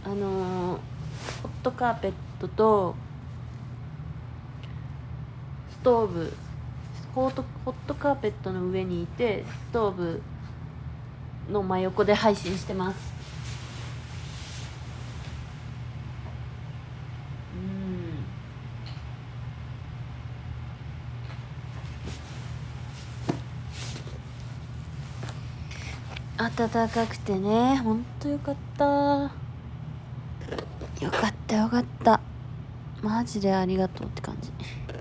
ホットカーペットとストーブ、ホットカーペットの上にいてストーブの真横で配信してます。暖かくてね、ほんとよかった。よかったよかった、マジでありがとうって感じ。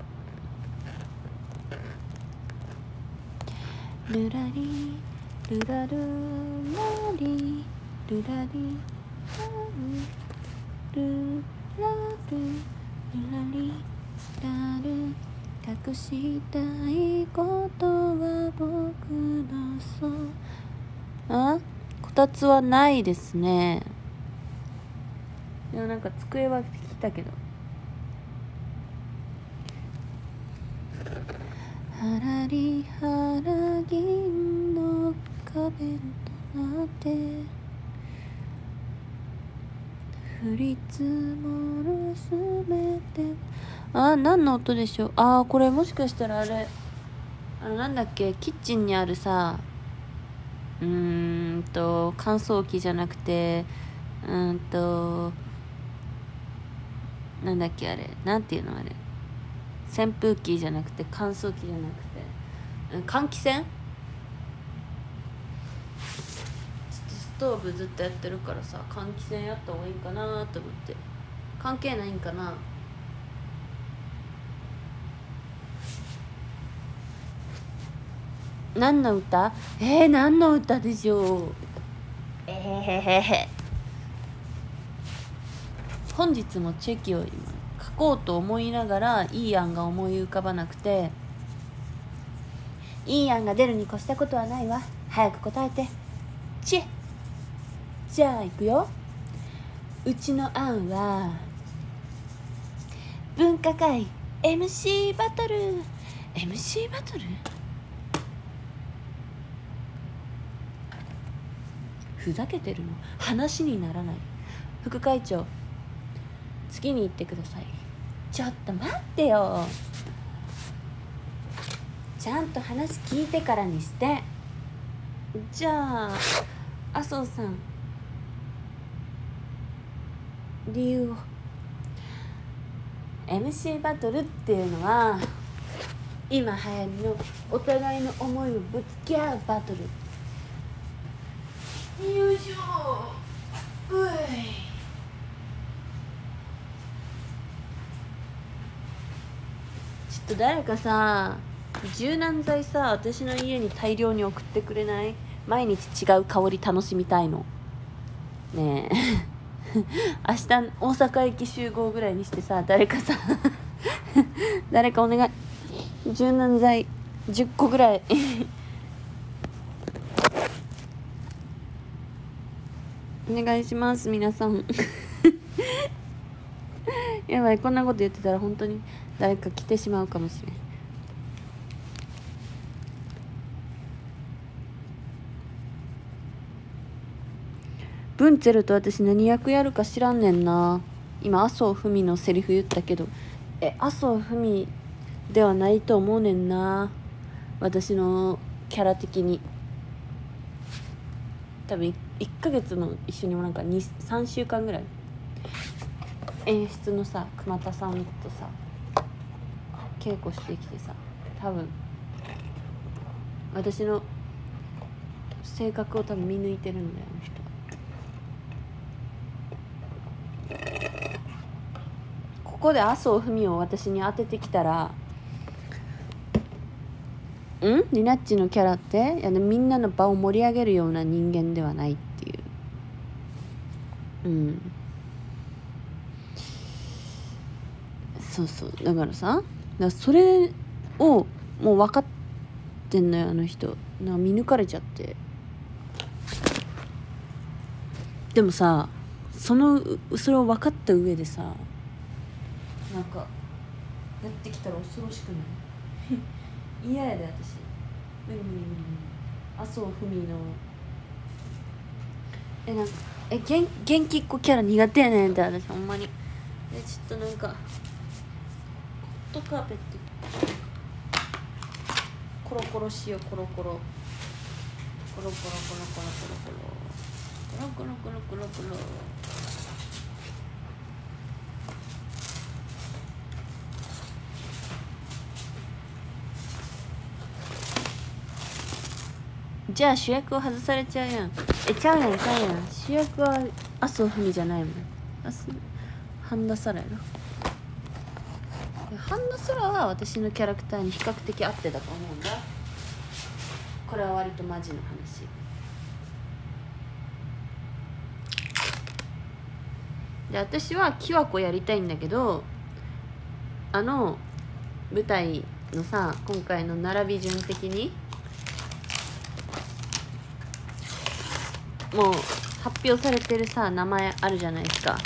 ルラリルラルラリルラリルラルルラリラル、隠したいことは僕のそう、あ、こたつはないですね。でもなんか机は来たけど、はらりはら銀の壁となって降り積もるすべて。あ、何の音でしょう。あ、これもしかしたらあれ、なんだっけ、キッチンにあるさ、乾燥機じゃなくて、なんだっけ、あれなんていうの、あれ扇風機じゃなくて乾燥機じゃなくて、換気扇。ちょっとストーブずっとやってるからさ、換気扇やった方がいいかなと思って。関係ないんかな。何の歌？何の歌でしょう。本日もチェキを今書こうと思いながらいい案が思い浮かばなくて、いい案が出るに越したことはないわ。早く答えて。じゃあ行くよ。うちの案は文化会 MC バトル。 MC バトル、ふざけてるの？話にならない。副会長、次に行ってください。ちょっと待ってよ、ちゃんと話聞いてからにして。じゃあ麻生さん、理由を。 MC バトルっていうのは今流行りのお互いの思いをぶつけ合うバトル。よいしょ。うい、ちょっと誰かさ、柔軟剤さ、私の家に大量に送ってくれない？毎日違う香り楽しみたいの。ねえ明日大阪駅集合ぐらいにしてさ、誰かさ誰かお願い、柔軟剤10個ぐらいお願いします皆さんやばい、こんなこと言ってたら本当に誰か来てしまうかもしれん。ブンチェルと私何役やるか知らんねんな。今麻生文のセリフ言ったけど、麻生文ではないと思うねんな、私のキャラ的に。多分1ヶ月も一緒にもなんか3週間ぐらい演出のさ熊田さんとさ稽古してきてさ、多分私の性格を多分見抜いてるんだよ、あの人は。ここで麻生文を私に当ててきたら、リナッチのキャラって、いや、みんなの場を盛り上げるような人間ではないっていう。そうそう、だからさ、それをもう分かってんのよ、あの人。見抜かれちゃって。でもさ、それを分かった上でさ、なんかやってきたら恐ろしくない嫌やで、私。無理。麻生文のなんか元気っ子キャラ苦手やねんって私ほんまに。ちょっとなんかホットカーペットコロコロしよう。コロコロコロコロコロコロコロコロコロコロコロコロコロコロ。じゃあ主役を外されちゃうやん。ちゃうやん主役は麻生文じゃないもん。半田沙羅やろ。半田沙羅は私のキャラクターに比較的合ってたと思うんだ。これは割とマジの話で、私はキワコやりたいんだけど、舞台のさ、今回の並び順的にもう発表されてるさ名前あるじゃないですか。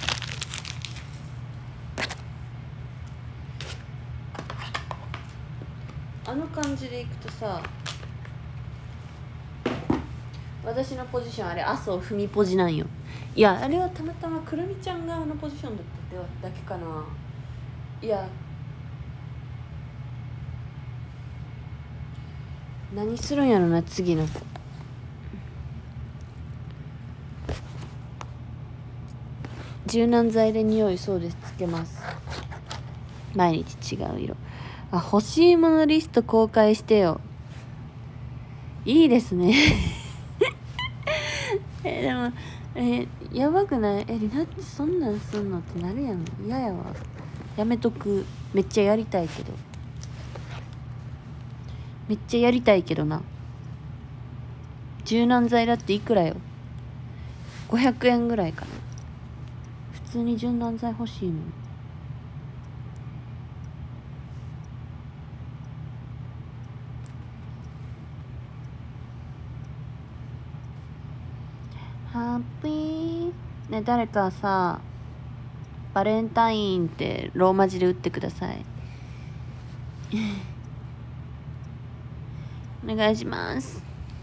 あの感じでいくとさ、私のポジションあれ麻生文ポジなんよ。いやあれはたまたまくるみちゃんがあのポジションだっただけかな。いや何するんやろな次の。柔軟剤で匂い、そうです、つけます。毎日違う色。欲しいものリスト公開してよ。いいですねでもやばくない？リナってそんなんすんのってなるやん。嫌やわ。やめとく。めっちゃやりたいけどな。柔軟剤だっていくらよ。500円ぐらいかな。普通に柔軟剤欲しいもん。ハッピーね。誰かさバレンタインってローマ字で打ってくださいお願いします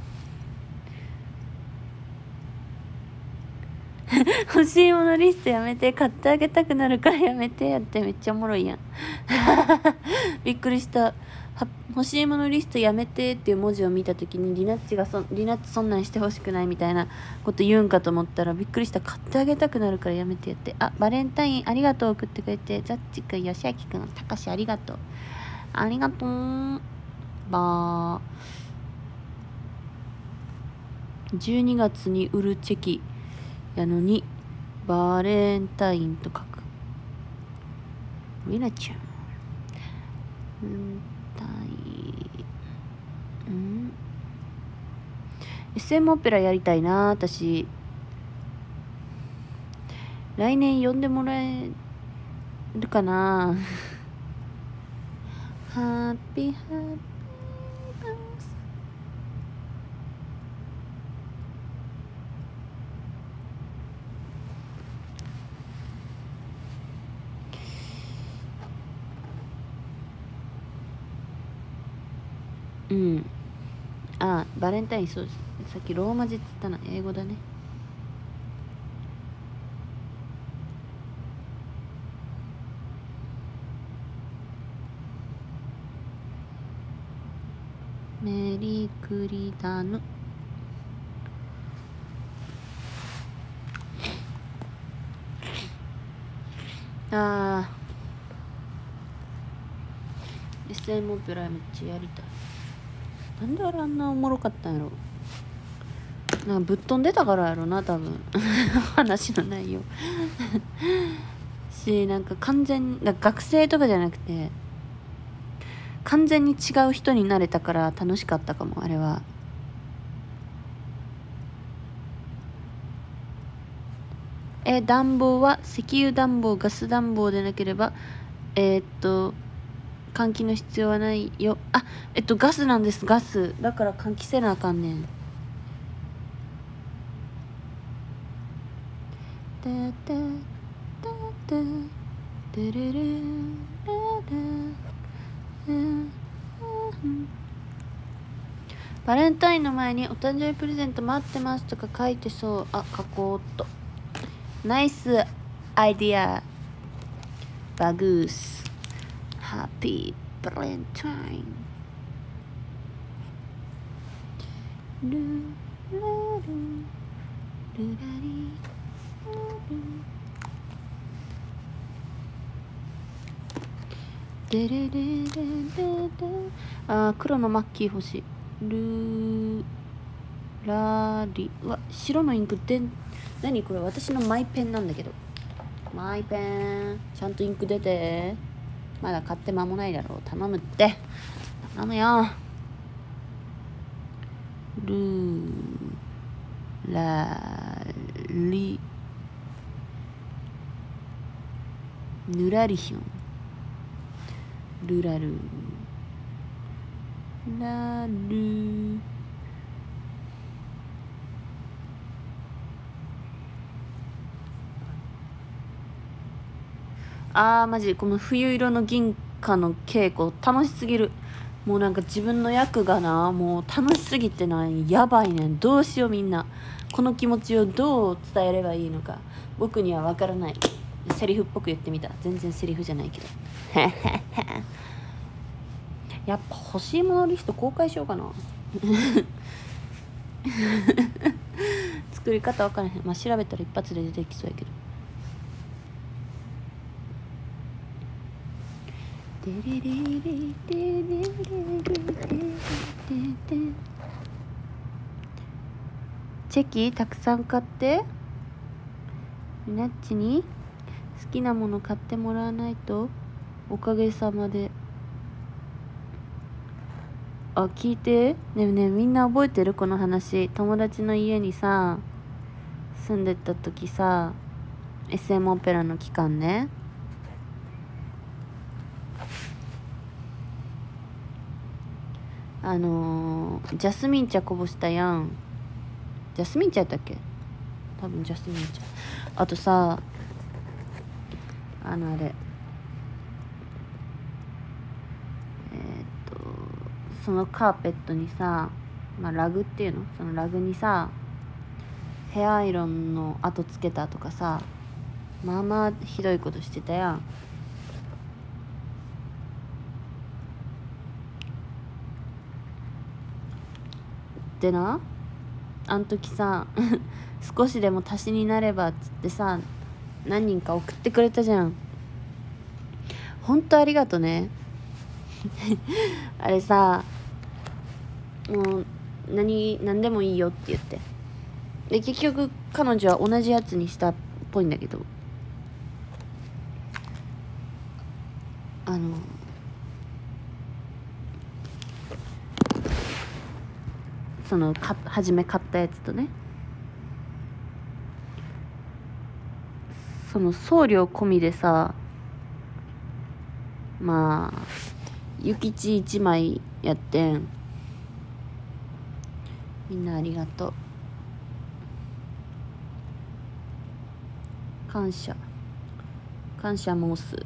欲しいものリストやめて。買ってあげたくなるからやめてやって。めっちゃおもろいやんびっくりした。欲しいものリストやめてっていう文字を見た時にリナッチそんなんしてほしくないみたいなこと言うんかと思ったらびっくりした。買ってあげたくなるからやめてやって。バレンタインありがとう送ってくれて、ザッチくん、よしあきくん、たかしありがとう。ありがとう。12月に売るチェキやのにバレンタインと書く。リナちゃんSM オペラやりたいな。私来年呼んでもらえるかなハッピーハッピーバース。バレンタイン、そうです。さっきローマ字って言ったな。英語だね。メリクリダヌ。SM オペラめっちゃやりたい。なんであんなおもろかったんやろ。なんかぶっ飛んでたからやろな多分話の内容し、なんか完全に学生とかじゃなくて完全に違う人になれたから楽しかったかも。あれは暖房は石油暖房、ガス暖房でなければ換気の必要はないよ。ガスなんです。ガスだから換気せなあかんねん。バレンタインの前にお誕生日プレゼント待ってますとか書いてそう。書こうっと。 ナイスアイディア。バグース。ハッピーバレンタイン。ルラルルラリデレレレレレ。あー、黒のマッキー欲しい。ルラリ。うわ、白のインクで何これ、私のマイペンなんだけど。マイペンちゃんとインク出て。まだ買って間もないだろう。頼むって、頼むよ。ルラリヌラリヒョンルラルラル。あーマジこの冬色の銀貨の稽古楽しすぎる。もうなんか自分の役がな、もう楽しすぎてな、やばいねん。どうしよう。みんなこの気持ちをどう伝えればいいのか僕には分からない。セリフっぽく言ってみた。全然セリフじゃないけどやっぱ欲しいものリスト公開しようかな作り方分からへん。まあ調べたら一発で出てきそうやけど。チェキたくさん買って。みなっちに好きなもの買ってもらわないと。おかげさまで。あ、聞いて。ねえねえ、みんな覚えてるこの話。友達の家にさ住んでた時さ、 SM オペラの期間ね、ジャスミン茶こぼしたやん。ジャスミン茶やったっけ。多分ジャスミン茶。あとさ、あれそのカーペットにさ、まあラグっていうの、そのラグにさヘアアイロンの跡つけたとかさ、まあまあひどいことしてたやん。でな、あん時さ少しでも足しになればっつってさ、何人か送ってくれたじゃん。ほんとありがとねあれさ、もう何でもいいよって言って、で結局彼女は同じやつにしたっぽいんだけど、その初め買ったやつとね、その送料込みでさ、まあ諭吉1枚やってん。みんなありがとう。感謝申す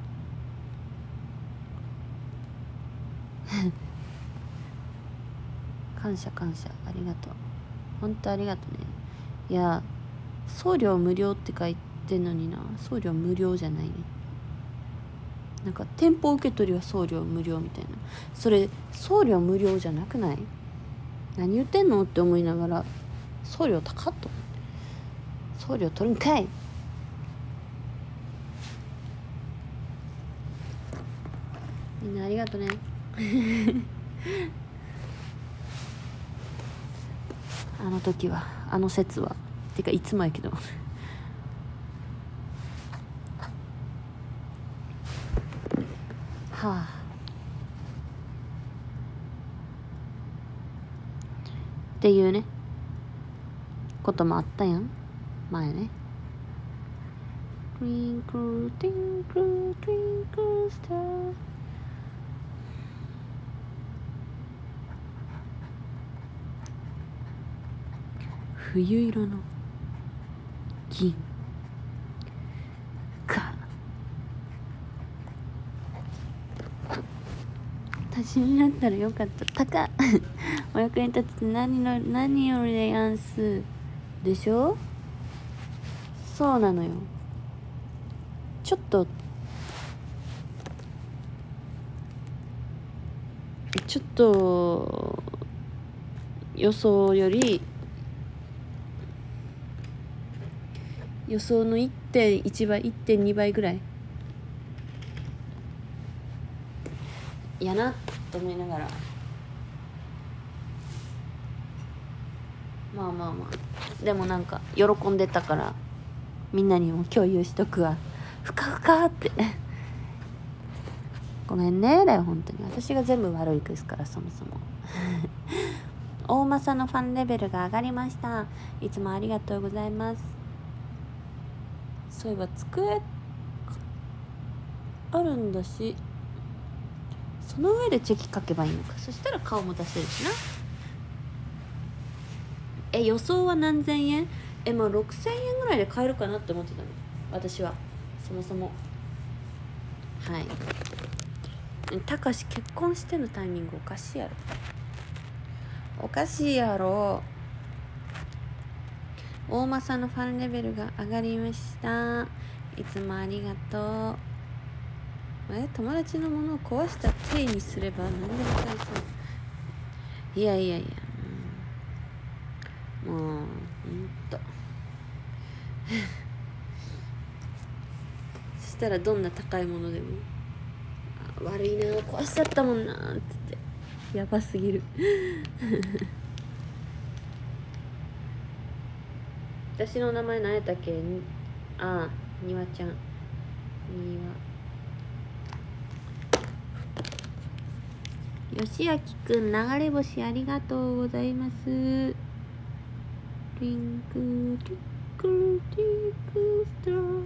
感謝ありがとう。ほんとありがとうね。いや、送料無料って書いてんのにな、送料無料じゃないね。なんか店舗受け取りは送料無料みたいな。それ送料無料じゃなくない？何言ってんのって思いながら、送料高っと。送料取るんかい。みんなありがとねあの時は、あの説はてかいつもやけどはあっていうねこともあったやん前ね。Twinkle twinkle twinkle star、冬色の銀か。足しになったらよかった。高っお役に立つって何よりでやんすでしょ。 そうなのよ。ちょっと予想より予想の 1.1 倍 1.2 倍ぐらいやなと思いながら、まあまあまあでもなんか喜んでたからみんなにも共有しとくわ。ふかふかってごめんねだよ、本当に私が全部悪いですから。そもそも大政のファンレベルが上がりました。いつもありがとうございます。そういえば机あるんだし、その上でチェキ書けばいいのか。そしたら顔も出せるしな。予想は何千円？もう6000円ぐらいで買えるかなって思ってたの私は。そもそもはいたかし結婚してのタイミングおかしいやろ。おかしいやろ。大政のファンレベルが上がりました。いつもありがとう。友達のものを壊した体にすれば何でも返そう。いやいやいや、もうほんとそしたらどんな高いものでも悪いな壊しちゃったもんなーってやばすぎる私の名前何やったっけ。にわちゃん。よしあきくん、流れ星ありがとうございます。リンクリクリクストラー。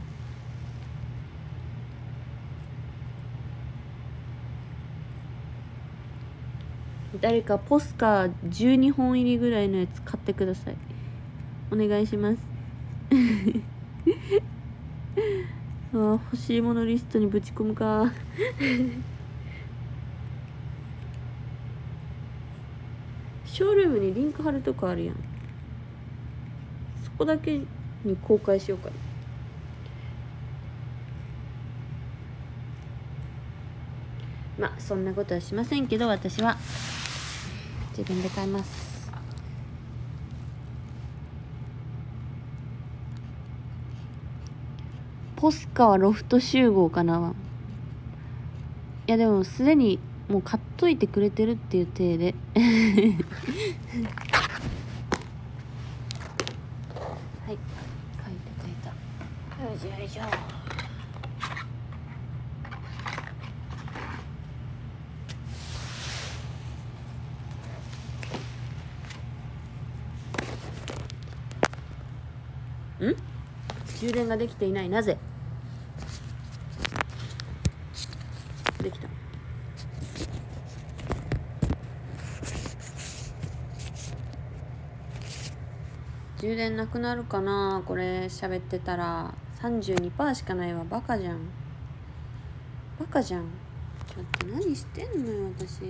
誰かポスカ12本入りぐらいのやつ買ってください。お願いします欲しいものリストにぶち込むかショールームにリンク貼るとこあるやん。そこだけに公開しようかな。まあそんなことはしませんけど、私は自分で買います。ポスカはロフト集合かな。いやでもすでにもう買っといてくれてるっていう体ではい書いたよいしょよいしょ。充電ができていない。なぜできた。充電なくなるかなこれ喋ってたら。 32% しかないわ。バカじゃん。ちょっと何してんのよ私。こ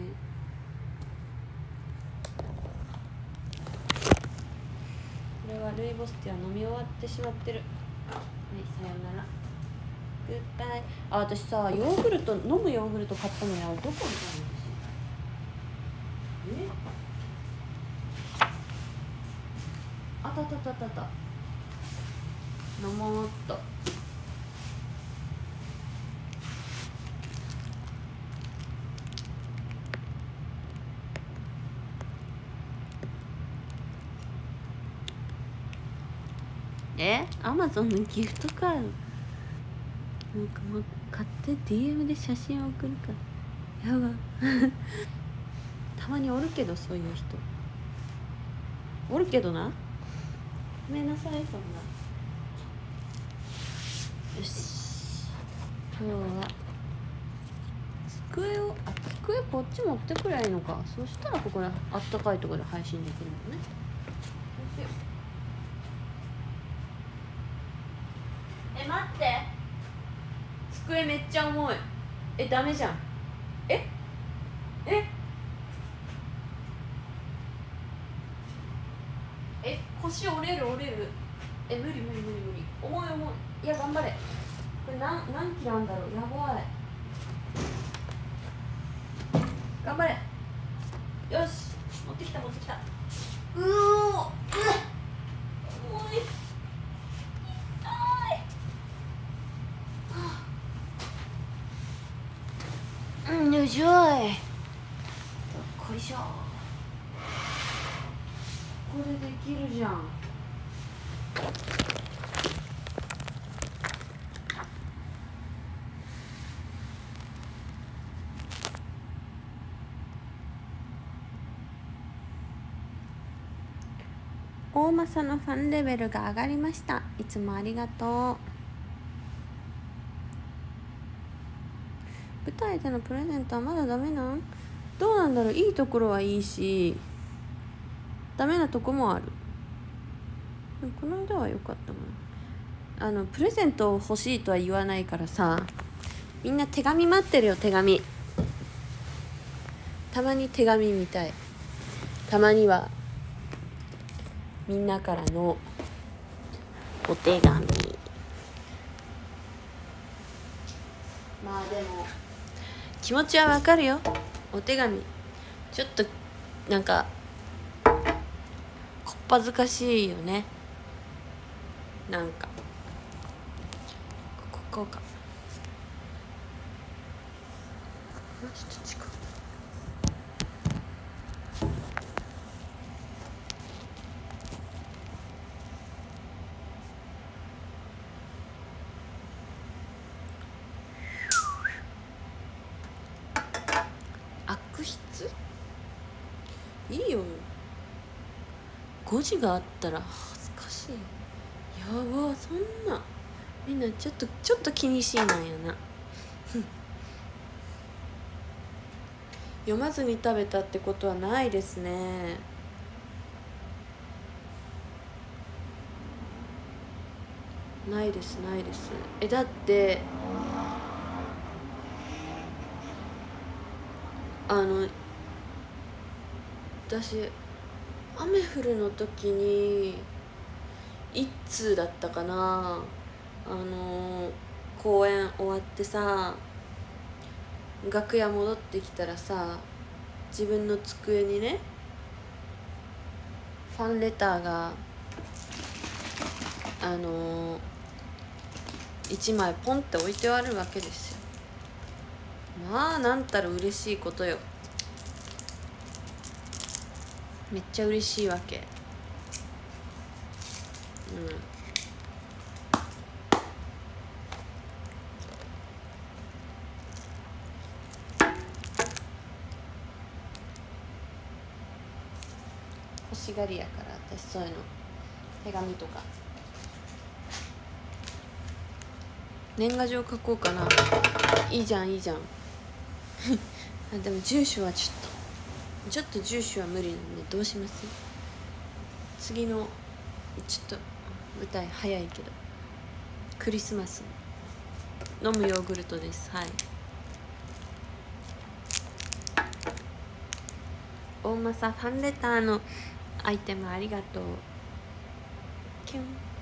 れはルイボスティーは飲み終わってしまってる。はい、さようなら。グッバイ。私さ、飲むヨーグルト買ったのや。どこみたいな私。あたたたたた。飲もうっと。アマゾンのギフトカードなんかもう買って DM で写真を送るからやばたまにおるけど、そういう人おるけどな。ごめんなさい。そんな。よし、今日は机こっち持ってくりゃいいのか。そしたらここであったかいところで配信できるのね。待って、机めっちゃ重い。ダメじゃん。腰折れる。 無理無理無理無理、重い重い。いや頑張れ。これ何キロあんだろう。やばい。頑張れ。よし、持ってきた持ってきた。うおー、重い。痛い。よいしょい。こいしょ。これできるじゃん。大政のファンレベルが上がりました。いつもありがとう。舞台でのプレゼントはまだダメなん？どうなんだろう。いいところはいいし、ダメなとこもある。この間は良かったな。プレゼント欲しいとは言わないからさ、みんな手紙待ってるよ。手紙、たまに手紙見たい。たまにはみんなからのお手紙。まあでも気持ちはわかるよ。お手紙ちょっとなんかこっぱずかしいよね。なんかこうか。ちょっと違う。悪質？いいよ。5時があったら恥ずかしい。やば、そんなみんなちょっと気にしいなんやな。読まずに食べたってことはないですね。ないですないです。だって私雨降るの時に一通だったかな。公演終わってさ、楽屋戻ってきたらさ、自分の机にねファンレターが1枚ポンって置いてあるわけですよ。まあなんたら嬉しいことよ。めっちゃ嬉しいわけ。欲しがりやから私そういうの、手紙とか年賀状書こうかな。いいじゃんいいじゃん。でも住所はちょっと住所は無理なんで、どうします？次のちょっと舞台早いけどクリスマス飲むヨーグルトです。はい。大政ファンレターのアイテムありがとう。キュン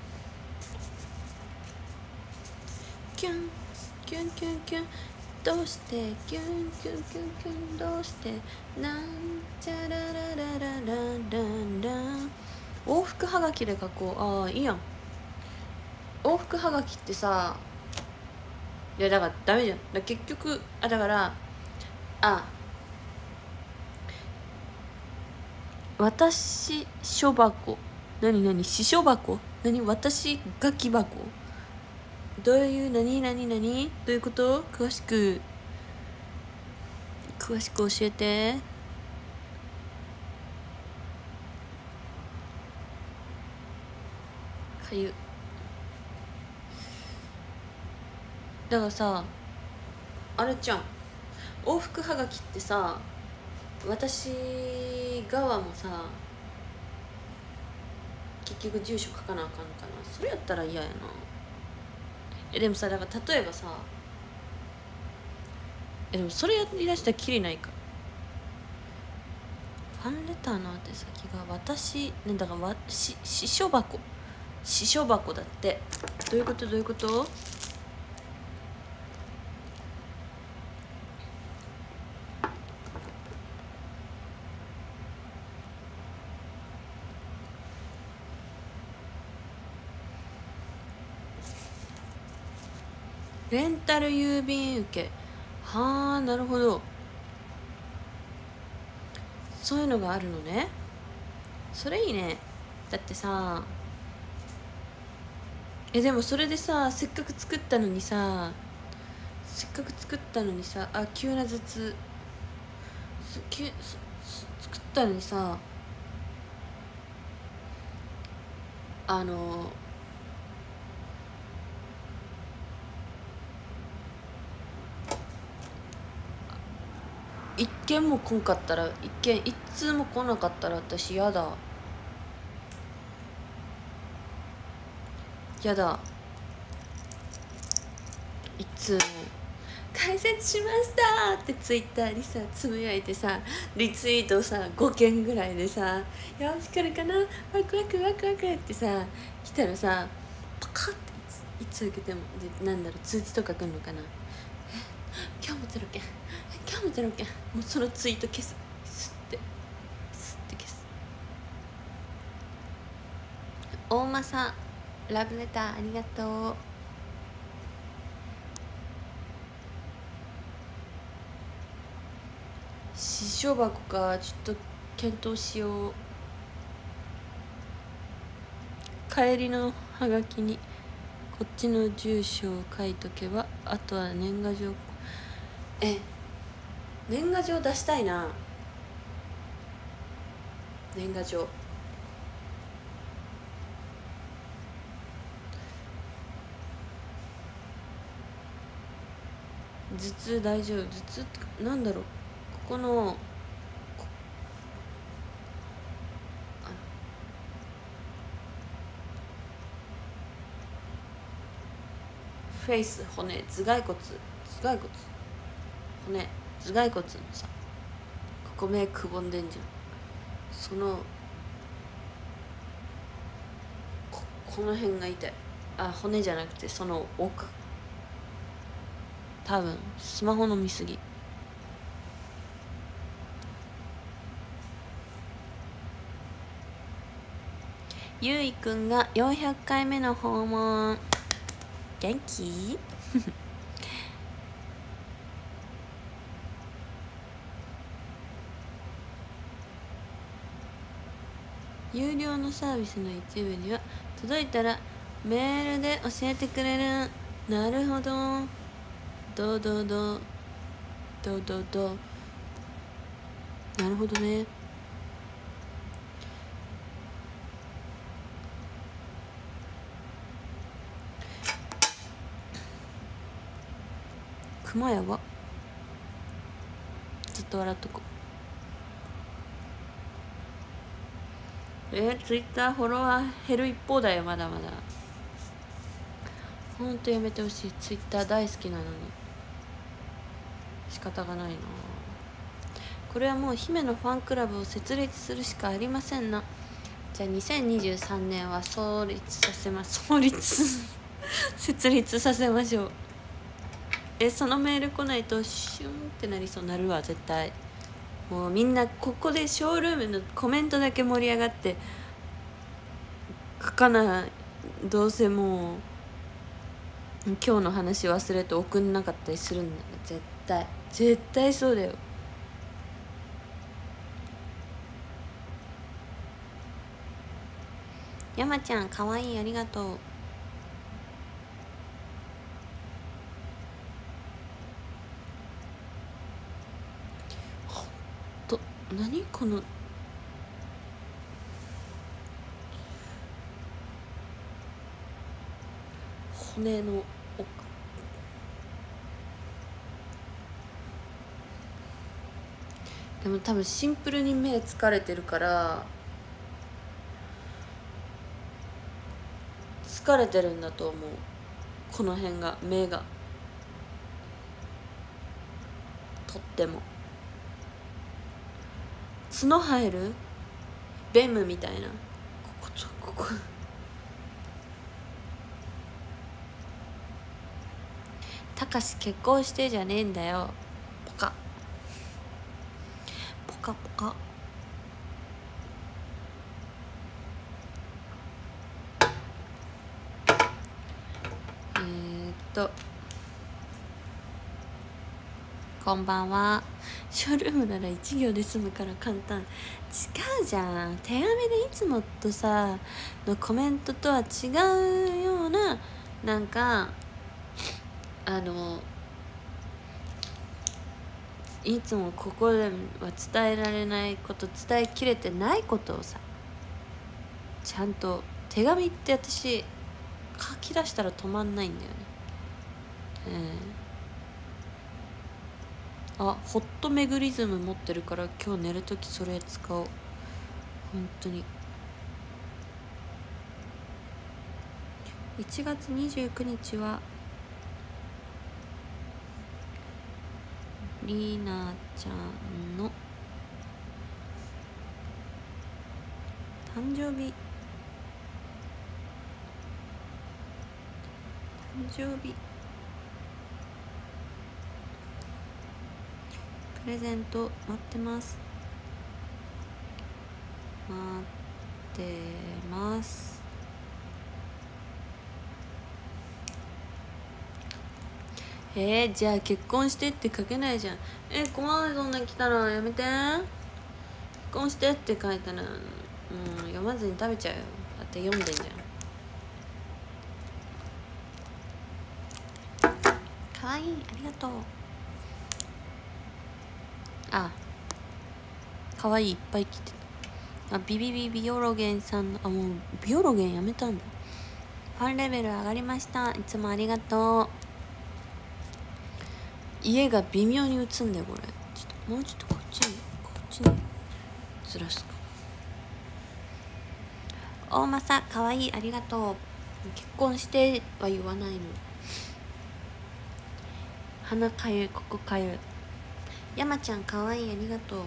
キュンキュンキュンキュン、どうしてキュンキュンキュンキュン、どうしてなんちゃららららららら。往復はがきで書こう。ああいいやん。往復はがきってさ、いやだからダメじゃん。だ結局だから私書箱、何私書箱、私書き箱、どういうどういうこと？詳しく教えて。かゆ。だからさ、あれじゃん、往復はがきってさ、私側もさ結局住所書かなあかんのかな。それやったら嫌やな。でもさ、だから例えばさ、でもそれやりだしたらきりないか。ファンレターの宛先が私ね、だから私書箱私書箱だって。どういうこと？どういうこと？レンタル郵便受け。はあ、なるほど。そういうのがあるのね。それいいね。だってさ、でもそれでさ、せっかく作ったのにさ、急な頭痛。作ったのにさ、一件も来んかったら、一通も来なかったら私やだ。一通も解説しましたってツイッターにさつぶやいてさ、リツイートさ5件ぐらいでさ、よし来るかな、ワクワクワクワクってさ来たらさ、パカッていつ受けてもで、なんだろう、通知とか来んのかな。今日もゼロ件、今日もゼロ件、もうそのツイート消す、スッて消す。大間さんラブレターありがとう。私書箱か、ちょっと検討しよう。帰りのハガキにこっちの住所を書いとけば、あとは年賀状。年賀状出したいな。年賀状頭痛大丈夫？頭痛ってなんだろう、ここのフェイス、骨、頭蓋骨、骨、頭蓋骨のさ、ここ目くぼんでんじゃん。そのこの辺が痛い。骨じゃなくてその奥。多分スマホの見すぎ。ゆいくんが400回目の訪問。元気？有料のサービスの一部には届いたらメールで教えてくれる。なるほど。どうなるほどね。熊やば。ずっと笑っとこう。ツイッターフォロワー減る一方だよ。まだまだ。ほんとやめてほしい。ツイッター大好きなのに仕方がないな。これはもう姫のファンクラブを設立するしかありませんな。じゃあ2023年は設立させましょう。そのメール来ないとシュンってなりそう。なるわ絶対。もうみんなここでショールームのコメントだけ盛り上がって書かない。どうせもう今日の話忘れて送んなかったりするんだから。絶対そうだよ。山ちゃんかわいい、ありがとう。ほんと何この骨の奥。でも多分シンプルに目疲れてるから疲れてるんだと思う。この辺が、目がとっても角生えるベムみたいな。こことここたかし結婚してじゃねえんだよ。ポカポカポカ。こんばんは。ショールームなら1行で済むから簡単。違うじゃん。手紙でいつもとさのコメントとは違うような、なんかいつもここでは伝えられないこと、伝えきれてないことをさ、ちゃんと手紙って私書き出したら止まんないんだよね。あ、ホットメグリズム持ってるから今日寝るときそれ使おう。本当に。1月29日はりなちゃんの誕生日。プレゼント待ってます。じゃあ結婚してって書けないじゃん。怖い、そんな来たらやめて。結婚してって書いたら読まずに食べちゃうよ。だって読んでんじゃん。かわいい、ありがとう。あ、かわいい、いっぱい来てた。ビオロゲンさんの、もうビオロゲンやめたんだ。ファンレベル上がりました。いつもありがとう。家が微妙に映んだよこれ。もうちょっとこっちにずらすか。大政かわいい、ありがとう。結婚しては言わないの。鼻かゆい、ここかゆい。山ちゃんかわいい、ありがとう。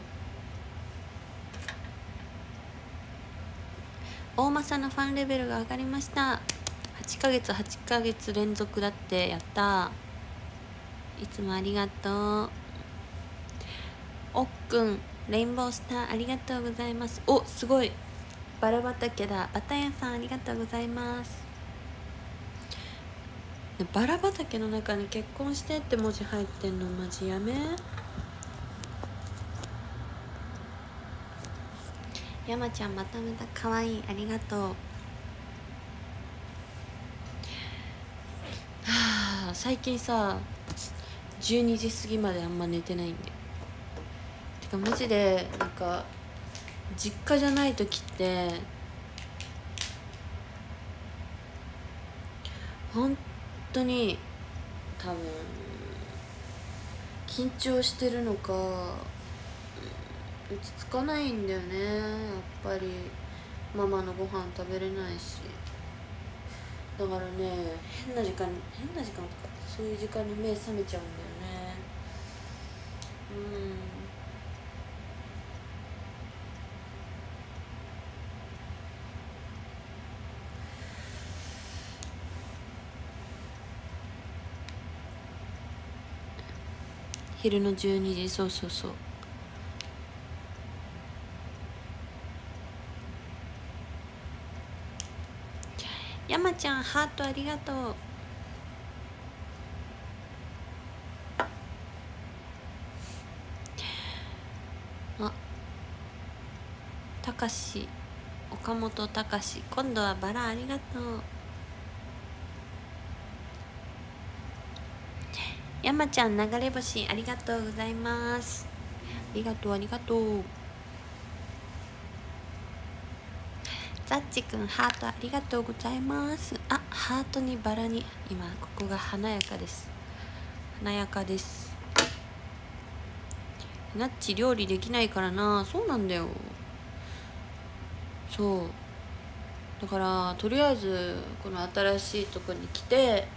大政のファンレベルが上がりました。8ヶ月連続だって。やったー。いつもありがとう。おっくんレインボースターありがとうございます。お、すごい、バラ畑だ。バタヤさんありがとうございます。バラ畑の中に結婚してって文字入ってんのマジやめ。山ちゃんまたまたかわいい、ありがとう。はあ、最近さ12時過ぎまであんま寝てないんだよ。てかマジでなんか実家じゃない時って本当に多分緊張してるのか落ち着かないんだよね。やっぱりママのご飯食べれないし、だからね変な時間とかそういう時間に目覚めちゃうんだよね。昼の12時、そうそうそう。山ちゃんハートありがとう。あ、たかし、岡本たかし、今度はバラありがとう。山ちゃん流れ星ありがとうございます。ありがとうありがとう。ザッチくんハートありがとうございます。あ、ハートにバラに今ここが華やかです。華やかです。ナッチ料理できないからな。そうなんだよ。そうだからとりあえずこの新しいとこに来て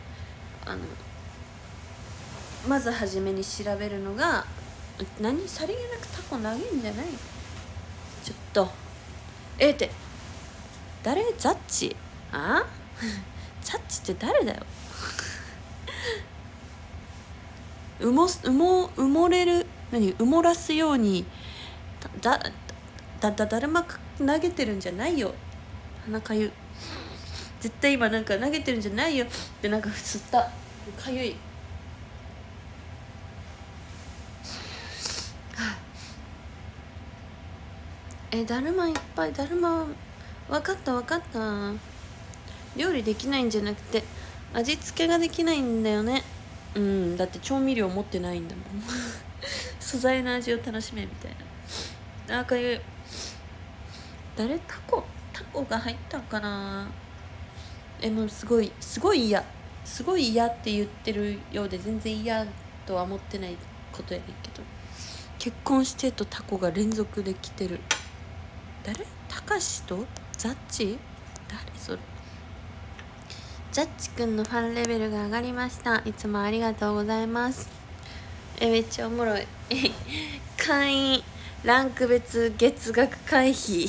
まず初めに調べるのがさりげなくタコ投げんじゃない。ちょっとって誰？ザッチ？あザッチって誰だよ埋もれる埋もらすようにだるま投げてるんじゃないよ。鼻かゆ絶対今なんか投げてるんじゃないよってなんか吸ったかゆい。だるまいっぱい。だるま分かった料理できないんじゃなくて味付けができないんだよね。だって調味料持ってないんだもん素材の味を楽しめみたいな。なんかいうタコが入ったんかな。もうすごい嫌って言ってるようで全然嫌とは思ってないことやねんけど、結婚してとタコが連続で来てる。誰？たかしとザッチ？誰それ？ザッチくんのファンレベルが上がりました。いつもありがとうございます。めっちゃおもろい会員ランク別月額会費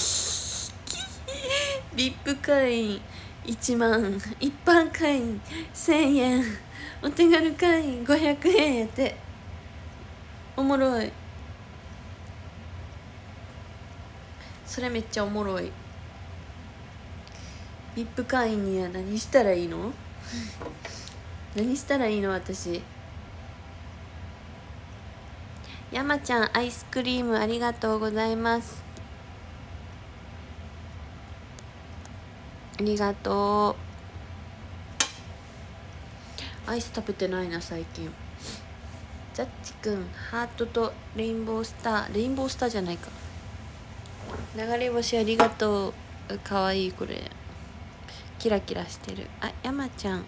VIP 会員1万、一般会員1000円、お手軽会員500円やって。おもろい。それめっちゃおもろい。VIP 会員には何したらいいの何したらいいの私。山ちゃんアイスクリームありがとうございます。ありがとう。アイス食べてないな最近。ザッチくんハートとレインボースターじゃないか。流れ星ありがとう。かわいいこれ。キラキラしてる。山ちゃん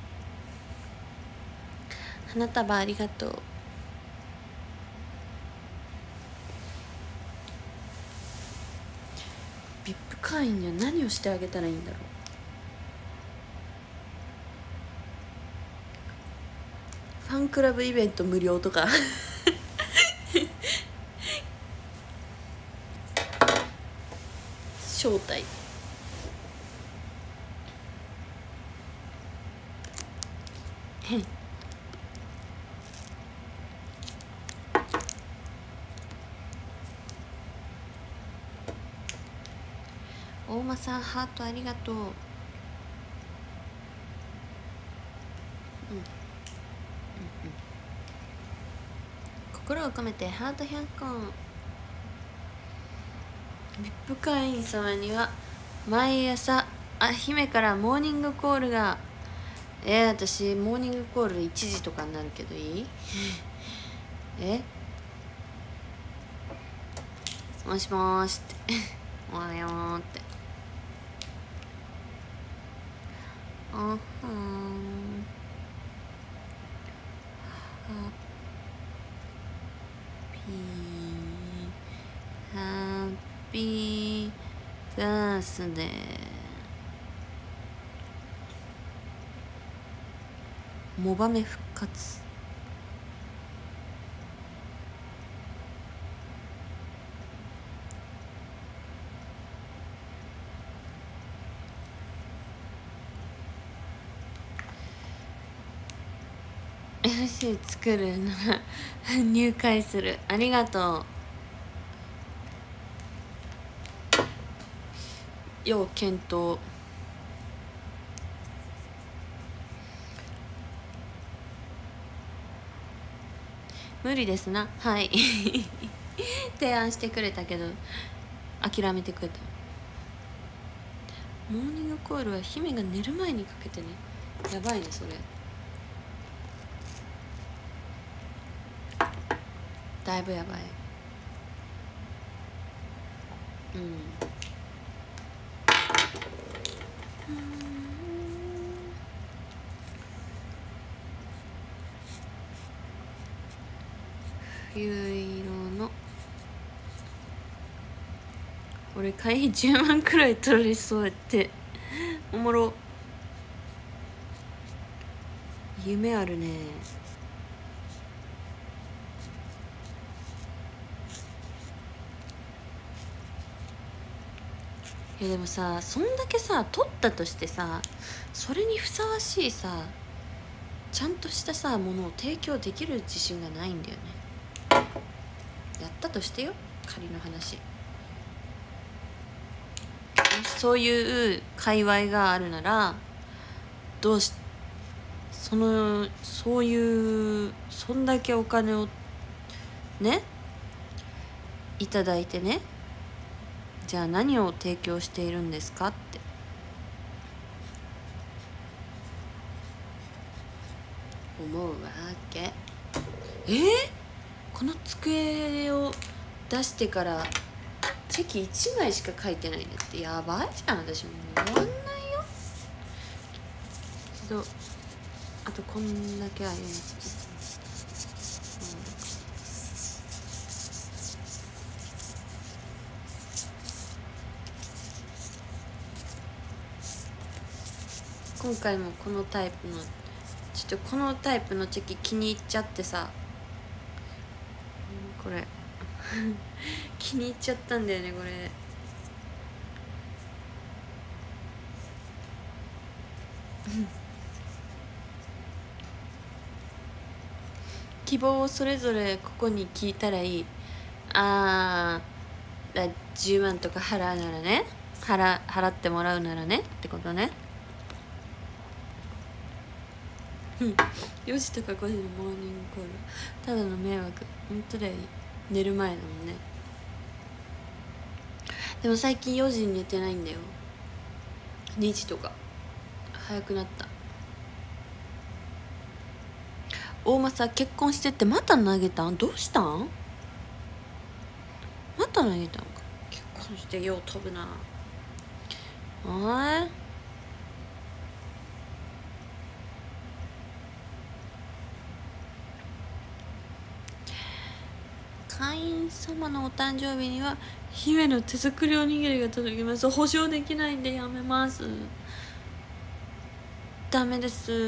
花束ありがとう。VIP 会員には何をしてあげたらいいんだろう。ファンクラブイベント無料とか招待大間さんハートありがとう。心を込めてハート100個。VIP 会員様には毎朝姫からモーニングコールが私モーニングコール1時とかになるけどいいもしもーしっておはようってハッピーバースデー。モバメ復活。FC 作るなら入会する。ありがとう。要検討。無理ですな。はい提案してくれたけど諦めてくれた。モーニングコールは姫が寝る前にかけてね。やばいねそれ。だいぶやばい。冬色の俺会費10万くらい取られそうやっておもろ。夢あるね。いやでもさそんだけさ取ったとしてさそれにふさわしいさちゃんとしたさものを提供できる自信がないんだよね。やったとしてよ、仮の話。そういう界隈があるならそういうそんだけお金をねいただいてね、じゃあ何を提供しているんですかって思うわけ。この机を出してからチェキ1枚しか書いてないねってやばいじゃん。私もう終わんないよ。あとこんだけあるんです。今回もこのタイプのこのタイプのチェキ気に入っちゃってさ、これ気に入っちゃったんだよねこれ。希望をそれぞれここに聞いたらいい。10万とか払うならね、払ってもらうならねってことね。4時とか5時のモーニングコールただの迷惑。本当だよ、寝る前だもんね。でも最近4時に寝てないんだよ。2時とか早くなった。大政結婚してってまた投げたん？どうしたん？また投げたんか。結婚してよう飛ぶな。おい、会員様のお誕生日には姫の手作りおにぎりが届きます。保証できないんでやめます。ダメです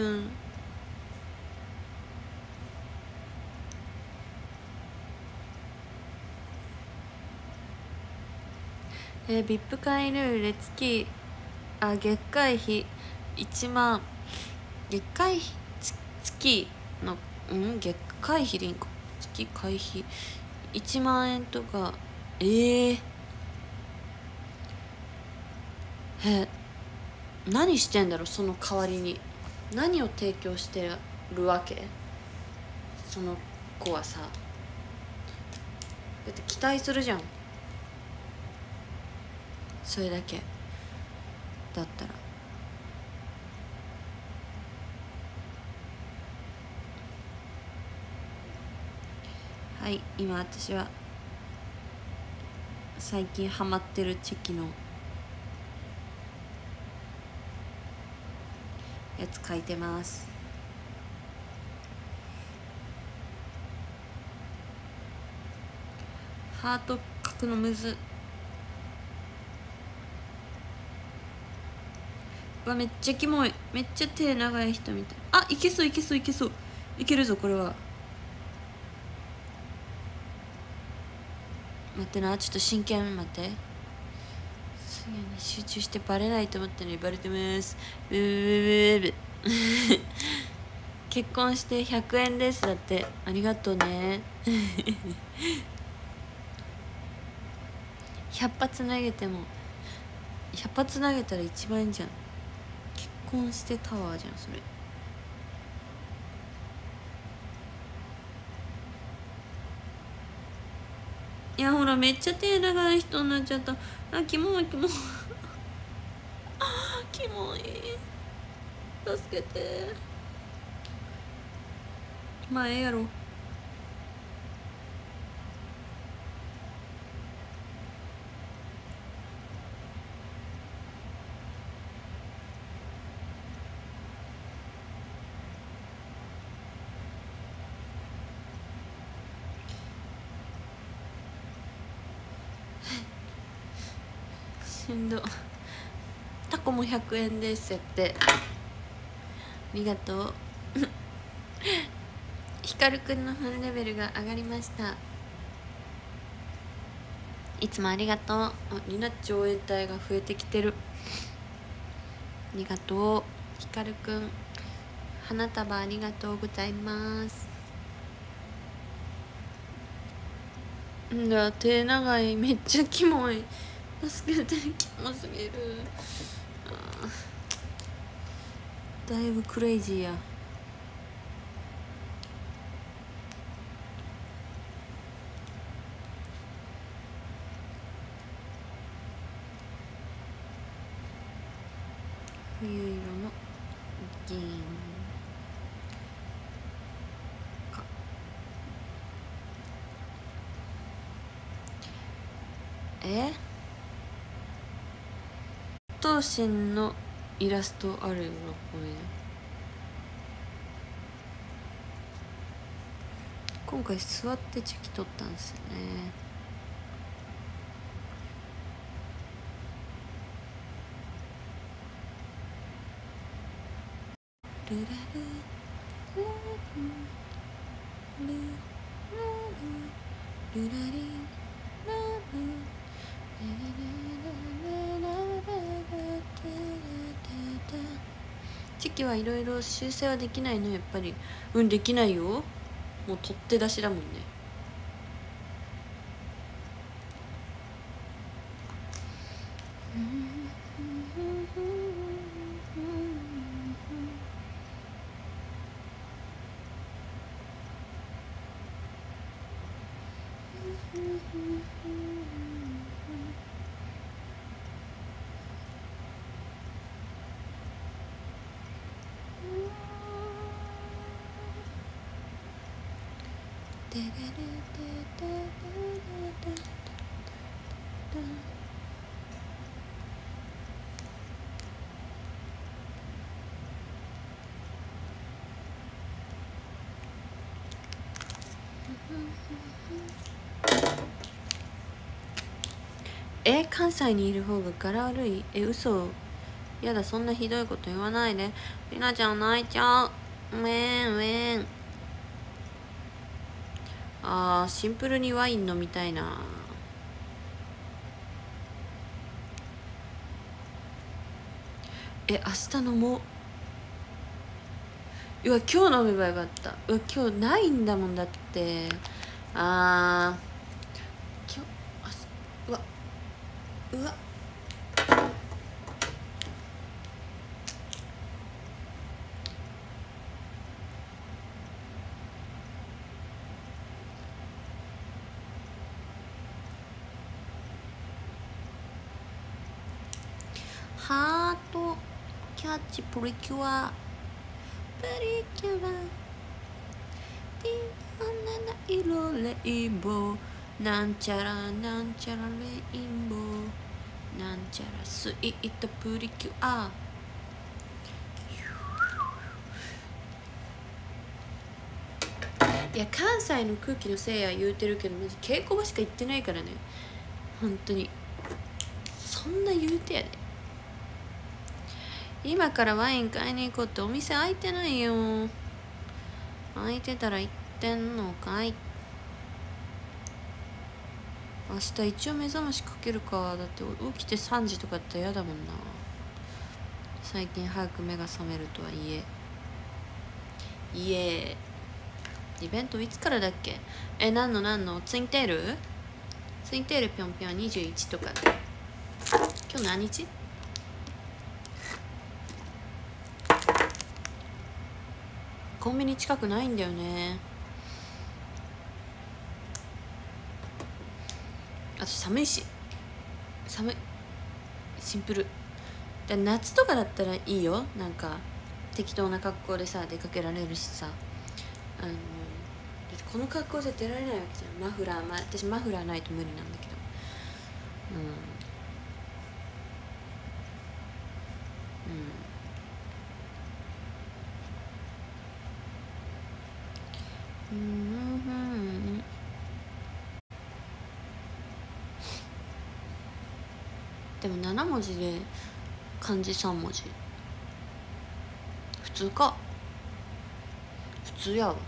。VIP 会ルールで月会費1万、月会費月の月会費でいいんか。月会費1万円とか。何してんだろう。その代わりに何を提供してるわけ、その子はさ。だって期待するじゃん、それだけだったら。はい、今私は最近ハマってるチェキのやつ書いてます。ハート書くのむず。うわ、めっちゃキモい。めっちゃ手長い人みたい。あ、いけそういけそういけそう。いけるぞこれは。待ってな、ちょっと真剣。待って、すぐに集中してバレないと思ったのにバレてます。結婚して100円ですだって。ありがとうね。100発投げても100発投げたら1万円じゃん。結婚してタワーじゃんそれ。いやほら、めっちゃ手長い人になっちゃった。あ、キモいキモい。キモい、助けて。まあええやろ。しんど。タコも100円ですやって。ありがとう。ひかるくんのファンレベルが上がりました。いつもありがとう。リナッチ応援隊が増えてきてる。ありがとうひかるくん。 花束ありがとうございます。んだ、手長い、めっちゃキモい。助けて、キモすぎる。だいぶクレイジーや。冬色の銀か。東進のイラストあるよな、これ。今回座ってチェキ取ったんですよね。ルラルラルルルラリラチェキはいろいろ修正はできないの、やっぱり。できないよ。もう取って出しだもんね。関西にいる方が柄悪い？嘘。やだ、そんなひどいこと言わないで。りなちゃん泣いちゃう。ウェンウェン。シンプルにワイン飲みたいな。明日飲もう。今日飲めばよかった。今日ないんだもん。だって今日うわハートキャッチプリキュアプリキュアピンクな色レインボーなんちゃらなんちゃらレインボーなんちゃらスイートプリキュア。いや、関西の空気のせいや言うてるけど、マジ稽古場しか行ってないからね。本当にそんな言うてやで。今からワイン買いに行こうってお店開いてないよ。開いてたら行ってんのかい。明日一応目覚ましかけるか。だって起きて3時とかって嫌だもんな。最近早く目が覚めるとはいえ。イベントいつからだっけ？何のツインテールぴょんぴょん21とかで。今日何日？コンビニ近くないんだよね。あと寒いし。シンプルで。夏とかだったらいいよ。なんか適当な格好でさ出かけられるしさ。だってこの格好じゃ出られないわけじゃん。マフラー、私マフラーないと無理なんだけど。でも7文字で漢字3文字普通か。普通やわ。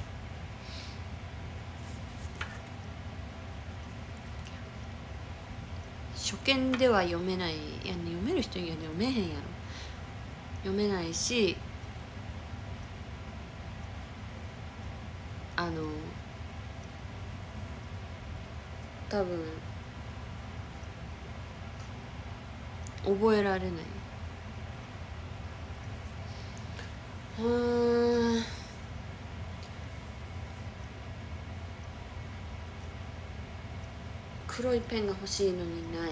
初見では読めない。いや、読める人以外で読めへんやろ。読めないし、 多分覚えられない。黒いペンが欲しいのにない。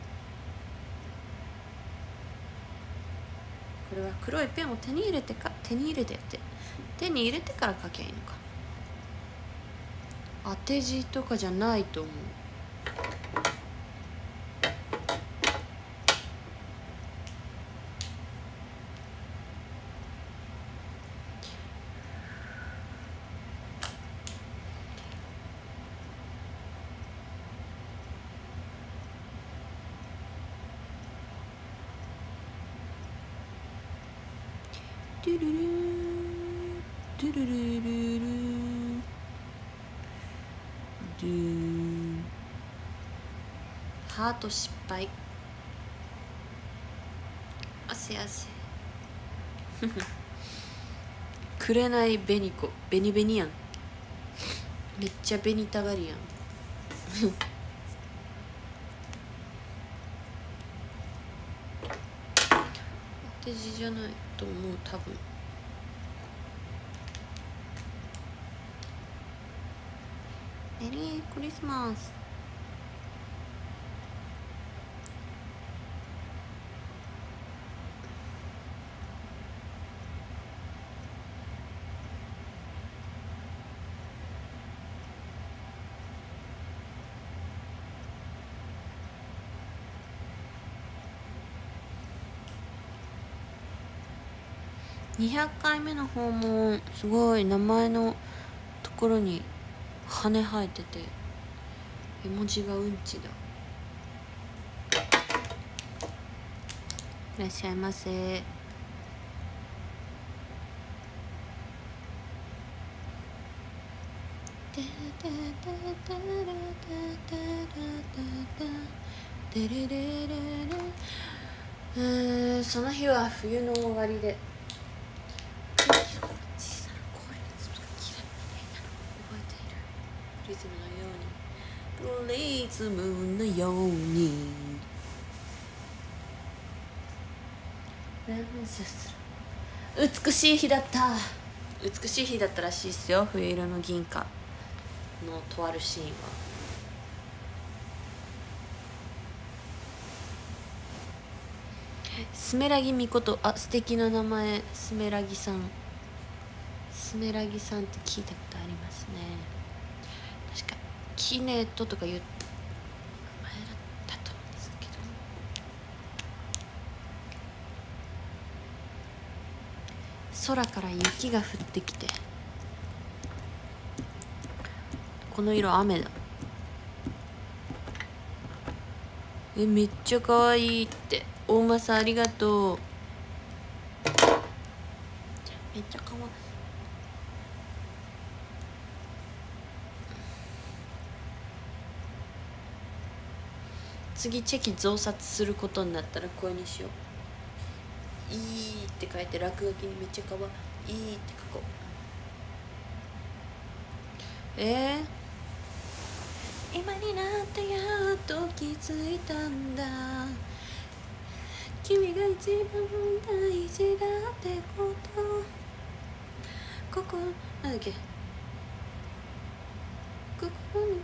これは黒いペンを手に入れてから書きゃいいのか。当て字とかじゃないと思う。ドゥルルードゥルルルルドゥハート失敗。汗くれない紅子、ベニベニやん。めっちゃ紅たがりやん。当て字じゃないと思う、多分。メリークリスマス。200回目の訪問、すごい名前のところに羽生えてて絵文字がうんちだ。いらっしゃいませ。その日は冬の終わりでリズムのように美しい日だった。美しい日だったらしいっすよ、冬色の銀貨のとあるシーンは。スメラギミコト、あ、素敵な名前。スメラギさん、スメラギさんって聞いたことありますね。確かキネトとかいう名前だったと思うんですけど、空から雪が降ってきて、この色雨だ。めっちゃ可愛いって。大間さんありがとう。めっちゃ可愛い。次チェキ増刷することになったらこれにしよう。いいって書いて落書きにめっちゃ可愛いって書こう。今になってやっと気づいたんだ、君が一番大事だってこと。ここなんだっけ、心に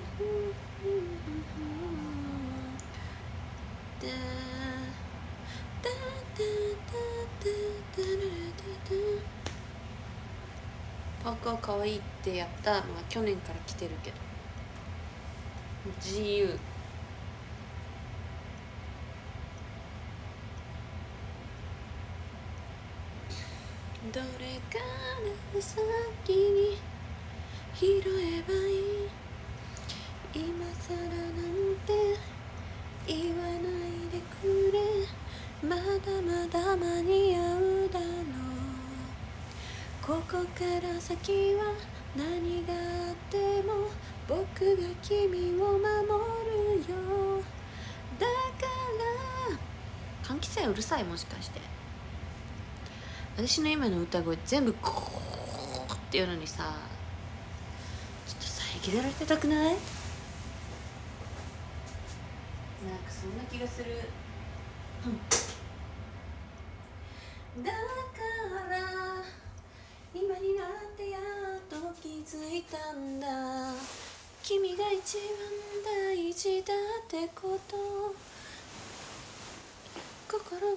パークは可愛いってやったのは去年から来てるけど、自由。どれから先に拾えばいい、今さらなんて言わないでくれ、まだまだ間に合うだろう、ここから先は何があっても僕が君を守るよ、だから換気扇うるさい、もしかして。私の今の歌声全部コーっていうのにさ、 生きられてたくない？なんかそんな気がする。だから今になってやっと気づいたんだ、君が一番大事だってこと。心が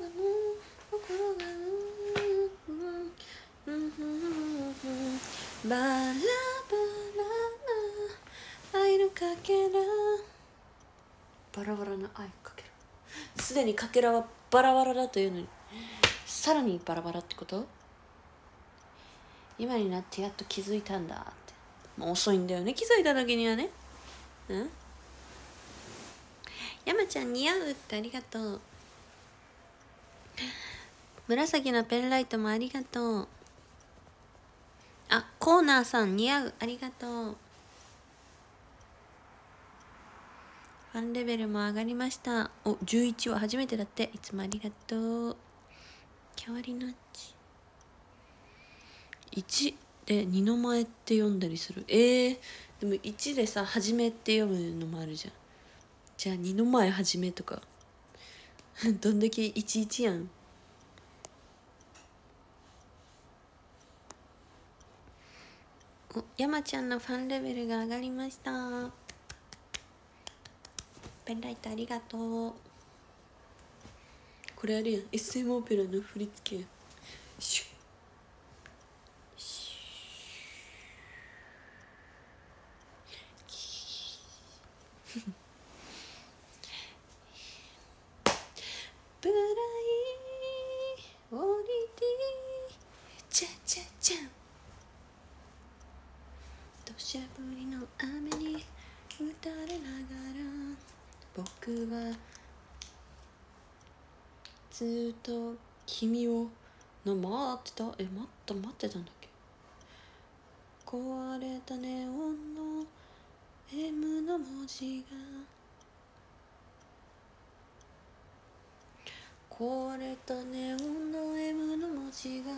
バラバラな愛のかけら、バラバラな愛かけら、すでにかけらはバラバラだというのにさらにバラバラってこと？今になってやっと気づいたんだって。もう遅いんだよね、気づいた時にはね。山ちゃん似合うってありがとう。紫のペンライトもありがとう。あ、コーナーさん似合う、ありがとう。ファンレベルも上がりました。お、11は初めてだって。いつもありがとう。代わりの1で2の前って読んだりする。でも1でさ、初めって読むのもあるじゃん。じゃあ2の前初めとかどんだけ11やん。お、山ちゃんのファンレベルが上がりました。ペンライトありがとう。これあれやん、 SM オペラの振り付けやん。シュッブライオリティチャチャチャン、土砂降りの雨に打たれながら僕はずっと君を待ってた。待ってたんだっけ。壊れたネオンの M の文字が、壊れたネオンの M の文字が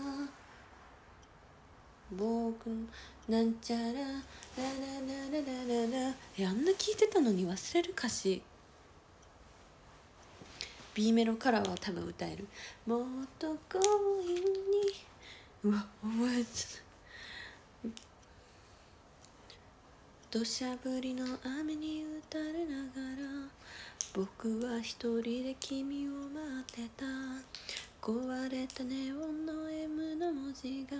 僕なんちゃらラララララララ、あんな聞いてたのに忘れる歌詞。 B メロからは多分歌える。もっと強引に、うわ覚えてた。土砂降りの雨に打たれながら僕は一人で君を待ってた。壊れたネオンの M の文字が、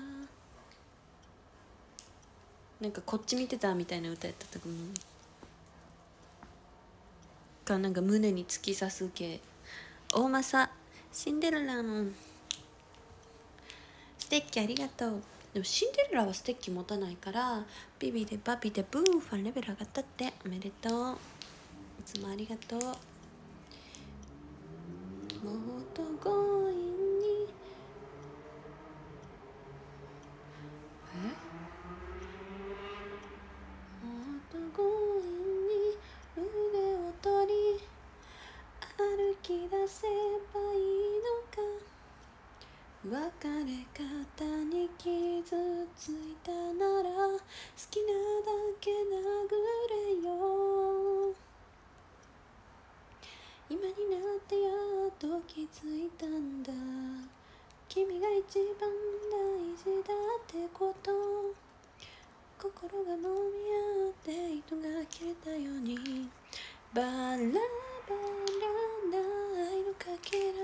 なんかこっち見てたみたいな歌やったと思うか。なんか胸に突き刺す系。大政シンデレラのステッキありがとう。でもシンデレラはステッキ持たないから、ビビでバビでブー、ファンレベル上がったって。おめでとう、いつもありがとう。もっと強引に、もっと強引に腕を取り歩き出せばいいのか。別れ方に傷ついたなら好きなだけ殴れよ。今になってやっと気づいたんだ、君が一番大事だってこと。心が飲み合って糸が切れたようにバラバラな愛のかけら、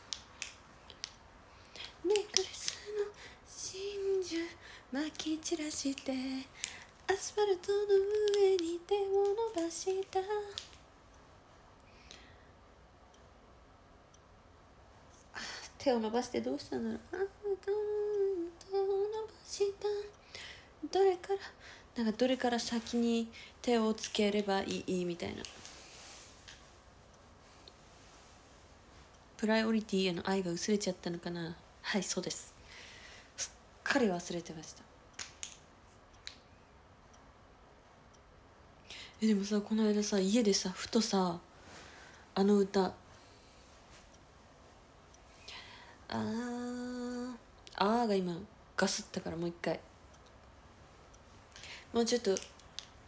ネックレスの真珠撒き散らしてアスファルトの上に手を伸ばした。手を伸ばしてどうしたんだろう。手を伸ばした。どれから先に手をつければいいみたいな。プライオリティへの愛が薄れちゃったのかな。はい、そうです。すっかり忘れてました。でもさ、この間さ、家でさ、ふとさ、あの歌が今ガスったから、もう一回、もうちょっと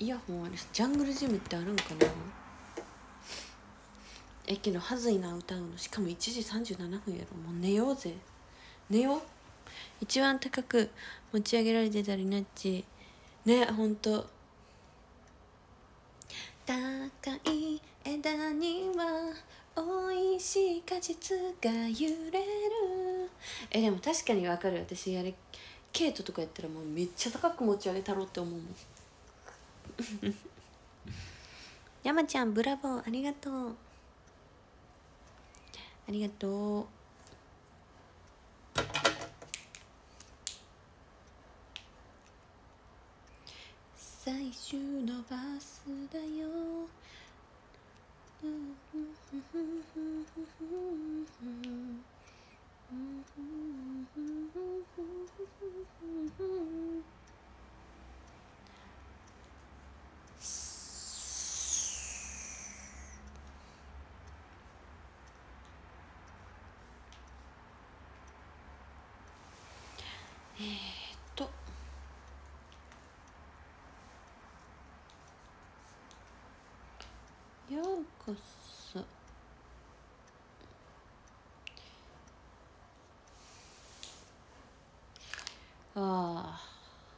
イヤホンあるし、ジャングルジムってあるんかな。けどはずいな歌うの。しかも1時37分やろ。もう寝ようぜ。寝よう。一番高く持ち上げられてたりなっちね。ほんと高い枝には美味しい果実が揺れる。でも確かにわかる。私あれケイトとかやったらもうめっちゃ高く持ち上げたろうって思うもん山ちゃんブラボー、ありがとうありがとう。最終のバスだよ。ようこそ。ああ。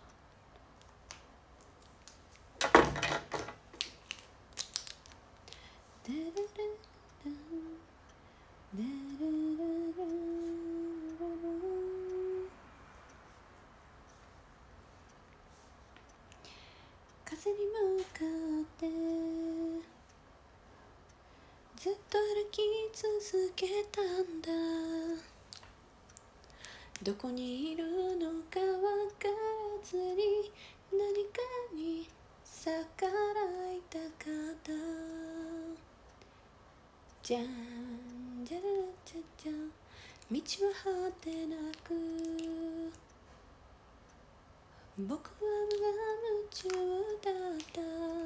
風に向かってずっと歩き続けたんだ。どこにいるのかわからずに何かに逆らいたかった。じゃんじゃららちゃちゃん、道は果てなく僕は夢中だった。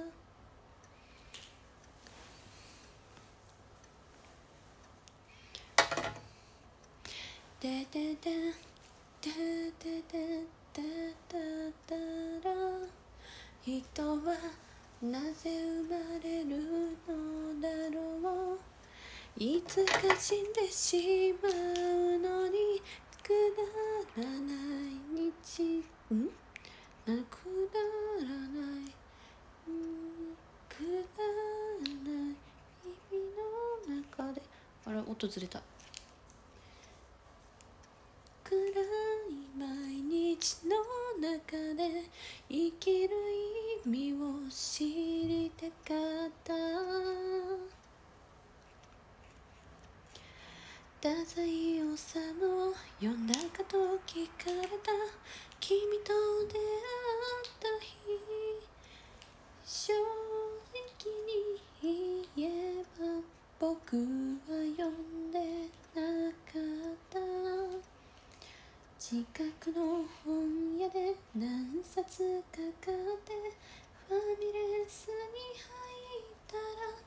でででででででででら、人はなぜ生まれるのだろう。いつか死んでしまうのにくだらない日くだらないくだらない日々の中で、あれ音ずれた。暗い毎日の中で生きる意味を知りたかった。太宰治を読んだかと聞かれた。君と出会った日、正直に言えば僕は読んでなかった。近くの本屋で何冊か買ってファミレスに入ったら、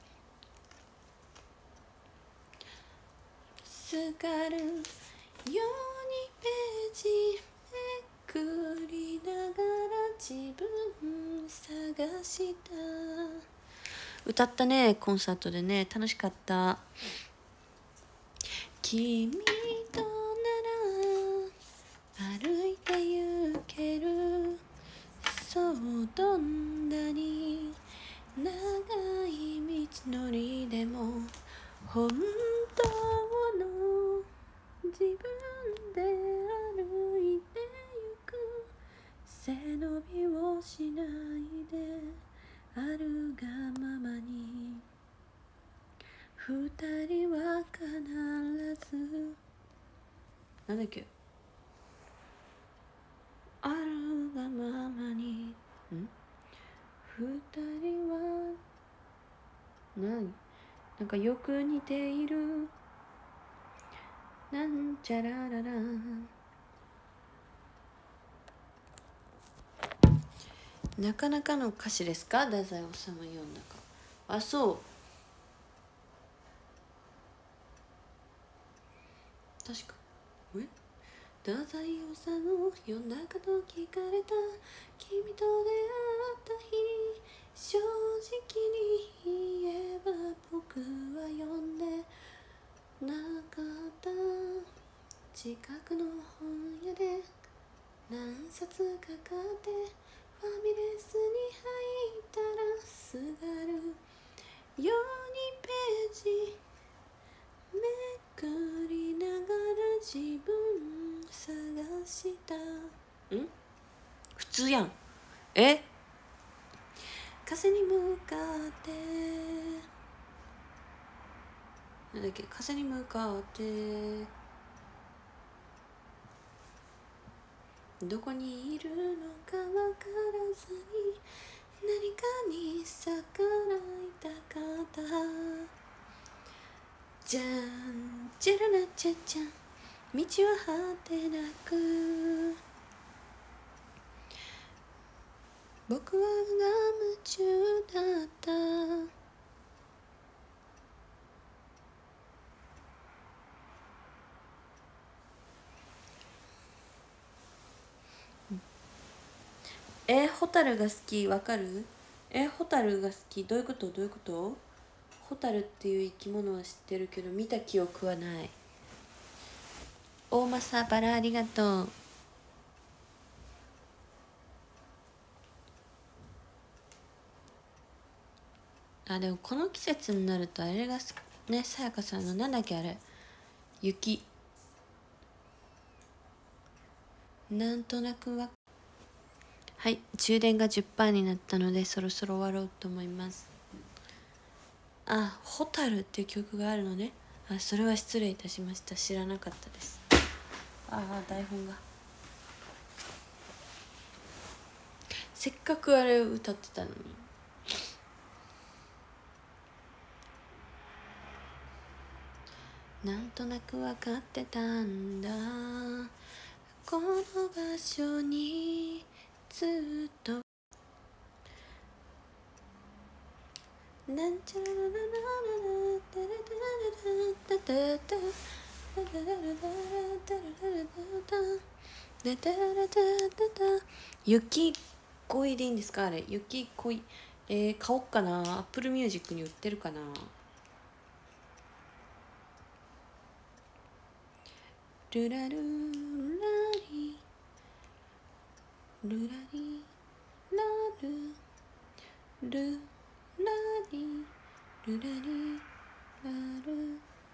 すがるようにページめくりながら自分探した。歌ったね、コンサートでね。楽しかった。君となら歩いて行ける。そうどんなに長い道のりでも本当の自分で歩いてゆく。背伸びをしないであるがままに二人は必ず、なんだっけ、あるがままに二人はなんかよく似ている。なんちゃららら。なかなかの歌詞ですか、太宰治読んだか。あ、そう、確か。太宰治読んだかと聞かれた。君と出会った日、 くの本屋で何冊か買ってファミレスに入ったらすがるようにページめくりながら自分探した普通やん風に向かってなんだっけ風に向かってどこにいるのかわからずに何かに逆らいたかったじゃんじゃらなちゃちゃん道は果てなく僕は夢中だったホタルが好きわかるホタルが好きどういうことホタルっていう生き物は知ってるけど見た記憶はない大政バラありがとうでもこの季節になるとあれがねさやかさんのなんだっけあれ雪なんとなくはい充電が 10% になったのでそろそろ終わろうと思いますホタルっていう曲があるのねそれは失礼いたしました知らなかったです台本がせっかくあれを歌ってたのになんとなく分かってたんだこの場所にずっとなんちゃらららららタラタラタラタタタタタララタララタタラタタ雪恋でいいんですかあれ雪恋買おっかなアップルミュージックに売ってるかなルラルラリルラリラルルラリルラリラル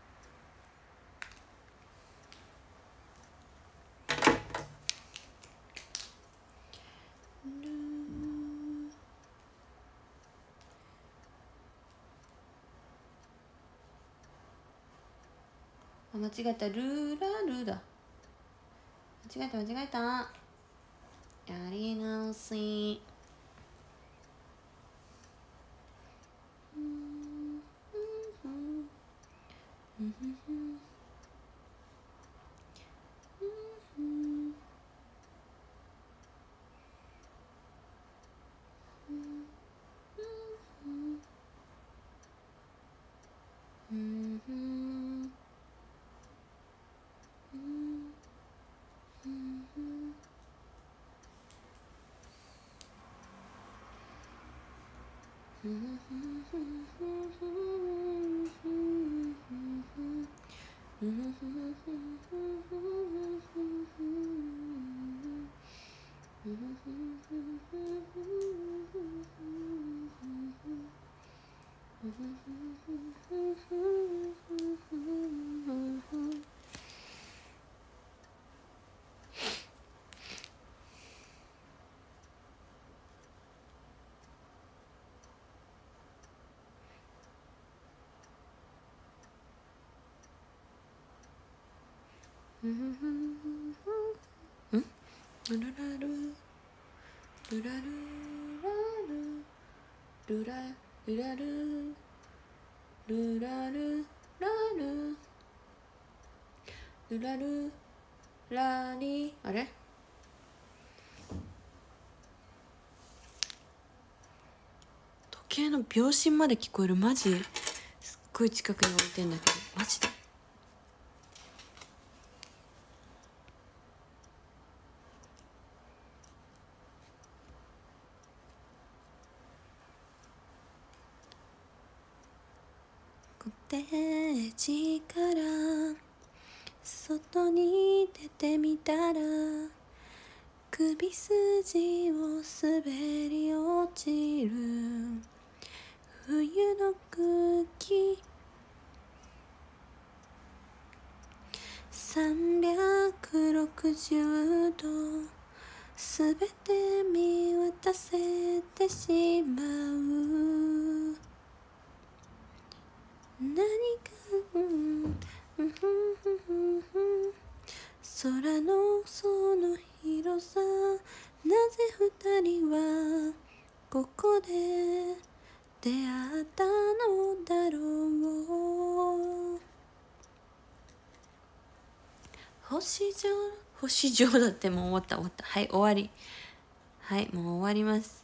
間違えたルラルだ間違えたやり直しルラルルラルルラルラルルラルラルルラルラリあれ時計の秒針まで聞こえるマジすっごい近くに置いてんだけどマジでコテージから外に出てみたら首筋を滑り落ちる冬の空気360度すべて見渡せてしまう何か空のその広さなぜ二人はここで出会ったのだろう星状だってもう終わったはい終わりはいもう終わります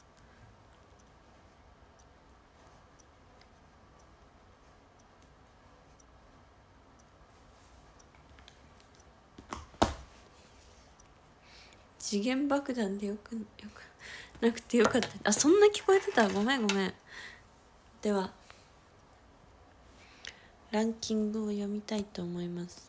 次元爆弾でよくなくてよかったあそんな聞こえてたごめんではランキングを読みたいと思います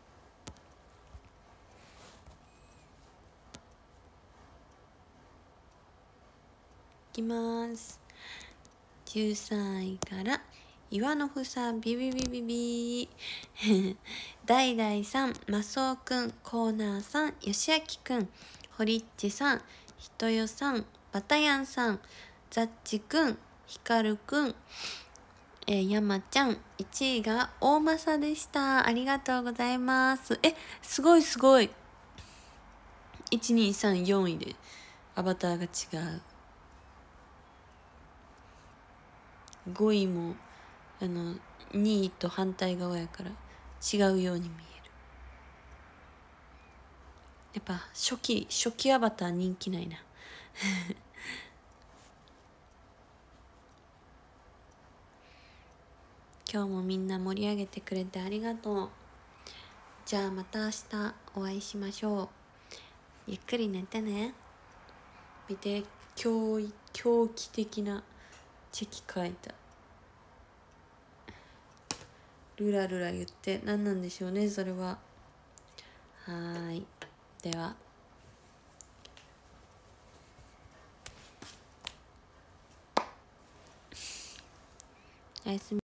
いきます13位から岩のふさビビビビビダイダイさんマスオくんコーナーさんよしあきくんホリッチさんひとよさんバタヤンさんザッチくんひかるくんやまちゃん1位が大政でしたありがとうございますすごい1234位でアバターが違う5位も2位と反対側やから違うように見えるやっぱ初期アバター人気ないな今日もみんな盛り上げてくれてありがとうじゃあまた明日お会いしましょうゆっくり寝てね見て狂気的なチェキ書いたルラルラ言って何なんでしょうねそれははいではおやすみ